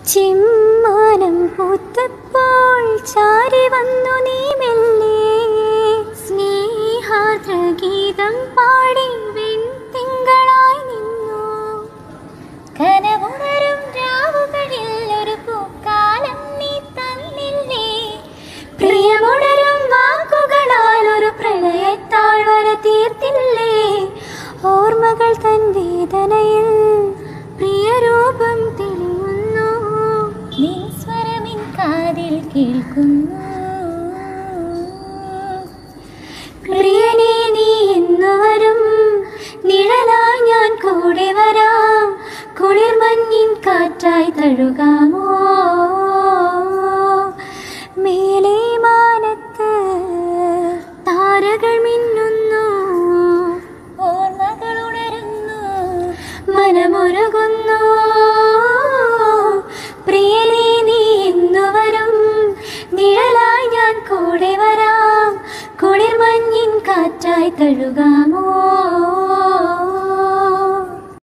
ചിമ്മാനം പൂത്തപ്പോൾ ചാരി വന്നു നീ മെല്ലെ, സ്നേഹാർദ്രഗീതം പാടി വെൺതിങ്കളായി നിന്നു. കനവുണരും രാവുകളിൽ ഒരു പൂക്കാലം നീ തന്നില്ലേ, പ്രിയമുണരും വാക്കുകളാൽ ഒരു പ്രണയത്താഴ്വര തീർത്തില്ലേ. ഓർമ്മകൾ തൻ വേദനയിൽ പ്രിയരൂപം തെളിയുന്നു, നിൻ സ്വരമിൻ കാതിൽ കേൾക്കുന്നു. പ്രിയനേ നീ എന്നു വരും, നിഴലായി ഞാൻ കൂടെ വരാം, കുളിർമഞ്ഞിൻ കാറ്റായി തഴുകാമോ. മേലെ മാനത്ത് താരകൾ മിന്നുന്നു, ഓർമ്മകൾ ഉണരുന്നു, മനമൊരുകുന്നു. പ്രിയനേ നീ എന്നു വരും, നിഴലായി ഞാൻ കൂടെ വരാം, കുളിർമഞ്ഞിൻ കാറ്റായി തഴുകാമോ.